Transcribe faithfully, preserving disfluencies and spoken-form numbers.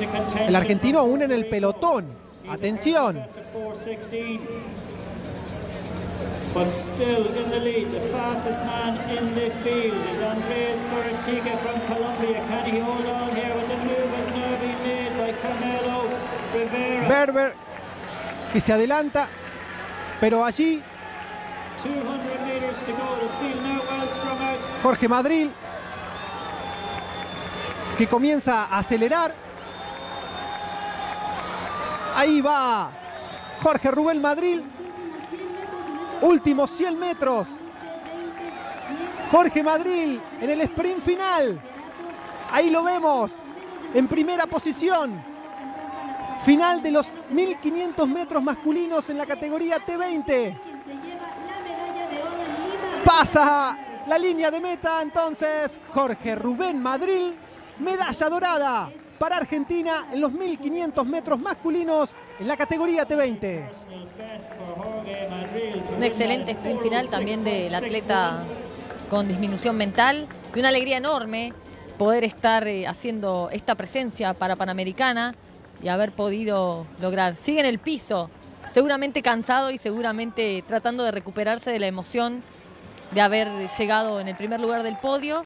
El argentino aún en el pelotón. Atención. But still in the lead, the fastest man in the field is Andreas Corretica from Colombia. Can he hold on here with the move has now been made by Carmelo Rivera? Berber, que se adelanta, pero allí two hundred meters to go. The field now well strung out. Jorge Madril, que comienza a acelerar. Ahí va Jorge Rubén Madril. Últimos cien metros. Jorge Madril en el sprint final. Ahí lo vemos. En primera posición. Final de los mil quinientos metros masculinos en la categoría T veinte. Pasa la línea de meta entonces Jorge Rubén Madril. Medalla dorada para Argentina en los mil quinientos metros masculinos en la categoría T veinte. Un excelente sprint final también del atleta con disminución mental y una alegría enorme poder estar eh, haciendo esta presencia para Panamericana y haber podido lograr. Sigue en el piso, seguramente cansado y seguramente tratando de recuperarse de la emoción de haber llegado en el primer lugar del podio.